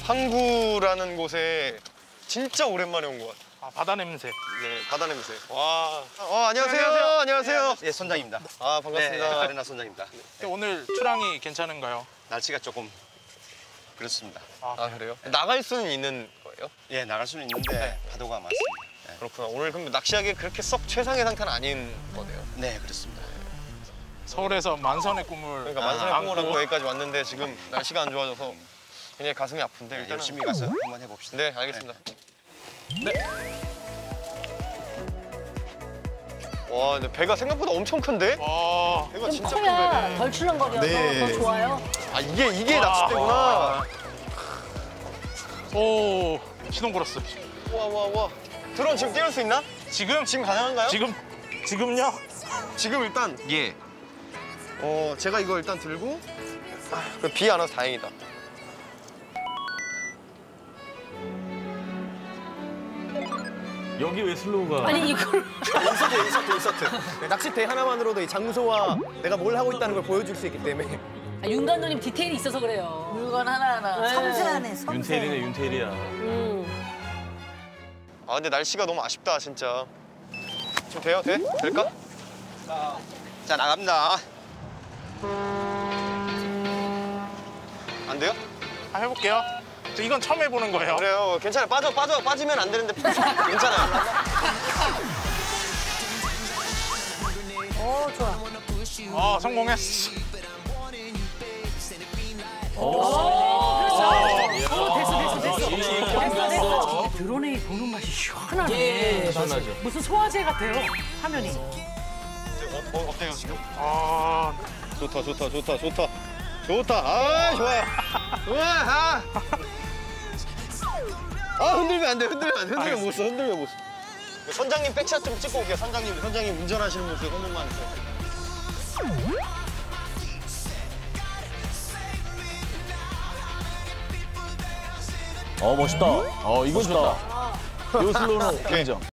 항구라는 곳에 진짜 오랜만에 온 것 같아. 아, 바다 냄새. 네, 바다 냄새. 와. 안녕하세요. 안녕하세요. 예, 선장입니다. 아, 반갑습니다. 네, 아레나 선장입니다. 오늘 출항이 괜찮은가요? 날씨가 조금 그렇습니다. 아, 그래요? 나갈 수는 있는 거예요? 예, 나갈 수는 있는데 파도가 많습니다. 네. 그렇구나. 오늘 그럼 낚시하기 그렇게 썩 최상의 상태는 아닌 거네요. 네, 그렇습니다. 서울에서 만선의 꿈을 그러니까 만선의 안고 꿈을 안고 여기까지 왔는데 지금 날씨가 안 좋아져서 굉장히 가슴이 아픈데 일단 열심히 가서 한번 해봅시다. 네, 알겠습니다. 네. 와, 근데 배가 생각보다 엄청 큰데? 배가 진짜 큰 커야 배네. 덜 출렁거려서 네. 더 좋아요. 아, 이게 낚싯대구나. 오, 시동 걸었어. 와. 드론 지금 띄울 수 있나? 지금 가능한가요? 지금요? 지금 일단 제가 이거 일단 들고 비 안 와서 다행이다. 여기 왜 슬로우가? 아니 이걸 인서트. 네, 낚싯대 하나만으로도 이 장소와 내가 뭘 하고 있다는 걸 보여줄 수 있기 때문에. 윤 감독님 디테일이 있어서 그래요. 물건 하나하나. 섬세하네. 윤태일이네, 윤태일이야. 아, 근데 날씨가 너무 아쉽다, 진짜. 지금 돼요? 돼? 될까? 자, 나갑니다. 안 돼요? 해볼게요. 이건 처음 해보는 거예요. 그래요. 괜찮아요. 빠지면 안 되는데 괜찮아요. 좋아. 성공했어. 됐어. 드론에 보는 맛이 시원하네. 시원하죠. 무슨 소화제 같아요. 화면이. 어때요, 지금? 좋다. 아, 좋아요. 우와, 흔들면 안 돼. 흔들면 못 써. 선장님 백샷 좀 찍고 올게요. 선장님 운전하시는 모습 한 번만. 멋있다. 이건 좋다. 요 슬로우는 인정.